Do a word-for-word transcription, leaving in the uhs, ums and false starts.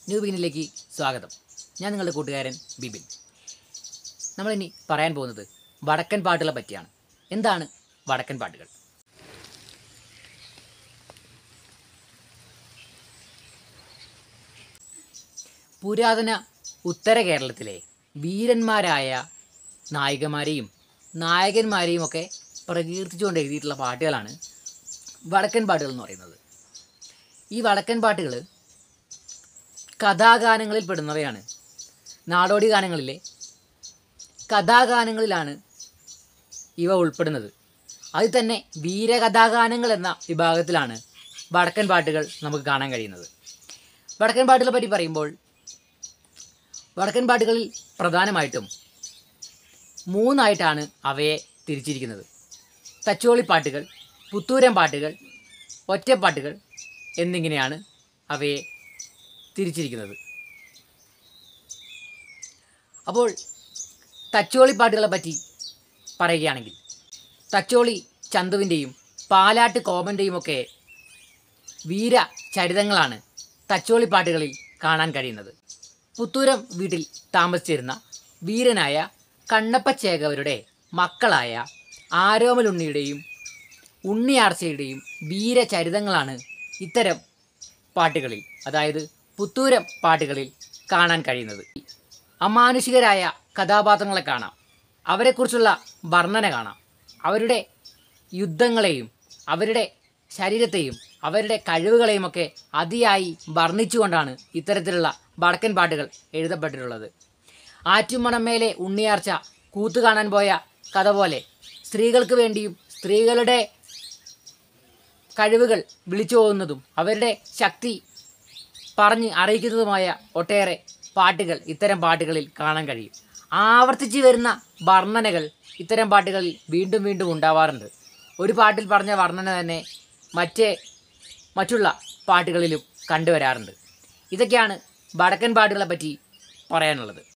New ബിഗിനിലേക്ക് സ്വാഗതം. ഞാൻ നിങ്ങളുടെ കൂട്ടുകാരൻ ബിബിൻ. നമ്മളിനി പറയാൻ പോകുന്നത് വടക്കൻ പാട്ടുകളെ പറ്റിയാണ്. എന്താണ് വടക്കൻ പാട്ടുകൾ? പുരാതന ഉത്തര കേരളത്തിലെ വീരന്മാരായ നായികമാരെയും നായകന്മാരെയും ഒക്കെ പ്രകീർത്തിച്ചുകൊണ്ട് എഴുതിയിട്ടുള്ള പാട്ടുകളാണ് വടക്കൻ പാട്ടുകൾ എന്ന് പറയുന്നത്. ഈ വടക്കൻ പാട്ടുകൾ കഥാഗാനങ്ങളിൽ പെടുന്നവയാണ്. നാടോടി ഗാനങ്ങളിലെ കഥാഗാനങ്ങളിലാണ് ഇവ ഉൾപ്പെടുന്നത്. അതിൽ തന്നെ വീരകഥാഗാനങ്ങൾ എന്ന വിഭാഗത്തിലാണ് വടക്കൻ പാട്ടുകൾ നമുക്ക് കാണാൻ കഴിയുന്നത്. വടക്കൻ പാട്ടുകളെ പറ്റി പറയുമ്പോൾ വടക്കൻ പാട്ടുകളിൽ പ്രധാനമായിട്ടും മൂന്നായിട്ടാണ് അവയെ തിരിച്ചിരിക്കുന്നത്. തച്ചോളിപ്പാട്ടുകൾ, പുത്തൂരം പാട്ടുകൾ, ഒറ്റപ്പാട്ടുകൾ എന്നിങ്ങനെയാണ് അവയെ തിരിച്ചിരിക്കുന്നത്. അപ്പോൾ തച്ചോളിപ്പാട്ടുകളെ പറ്റി പറയുകയാണെങ്കിൽ തച്ചോളി ചന്തുവിൻ്റെയും പാലാട്ട് കോമൻ്റെയും ഒക്കെ വീര ചരിതങ്ങളാണ് തച്ചോളിപ്പാട്ടുകളിൽ കാണാൻ കഴിയുന്നത്. പുത്തൂരം വീട്ടിൽ താമസിച്ചിരുന്ന വീരനായ കണ്ണപ്പച്ചേകവരുടെ മക്കളായ ആരോമലുണ്ണിയുടെയും ഉണ്ണിയാർച്ചയുടെയും വീരചരിതങ്ങളാണ് ഇത്തരം പാട്ടുകളിൽ, അതായത് പുത്തൂരം പാട്ടുകളിൽ കാണാൻ കഴിയുന്നത്. അമാനുഷികരായ കഥാപാത്രങ്ങളെ കാണാം, അവരെക്കുറിച്ചുള്ള വർണ്ണന കാണാം. അവരുടെ യുദ്ധങ്ങളെയും അവരുടെ ശരീരത്തെയും അവരുടെ കഴിവുകളെയുമൊക്കെ അതിയായി വർണ്ണിച്ചുകൊണ്ടാണ് ഇത്തരത്തിലുള്ള വടക്കൻ പാട്ടുകൾ എഴുതപ്പെട്ടിട്ടുള്ളത്. ആറ്റുമണമേലെ ഉണ്ണിയാർച്ച കൂത്തു കാണാൻ പോയ കഥ പോലെ സ്ത്രീകൾക്ക് വേണ്ടിയും സ്ത്രീകളുടെ കഴിവുകൾ വിളിച്ചു പോകുന്നതും അവരുടെ ശക്തി പറഞ്ഞ് അറിയിക്കുന്നതുമായ ഒട്ടേറെ പാട്ടുകൾ ഇത്തരം പാട്ടുകളിൽ കാണാൻ കഴിയും. ആവർത്തിച്ച് വരുന്ന വർണ്ണനകൾ ഇത്തരം പാട്ടുകളിൽ വീണ്ടും വീണ്ടും ഉണ്ടാവാറുണ്ട്. ഒരു പാട്ടിൽ പറഞ്ഞ വർണ്ണന തന്നെ മറ്റേ മറ്റുള്ള പാട്ടുകളിലും കണ്ടുവരാറുണ്ട്. ഇതൊക്കെയാണ് വടക്കൻ പാട്ടുകളെ പറ്റി പറയാനുള്ളത്.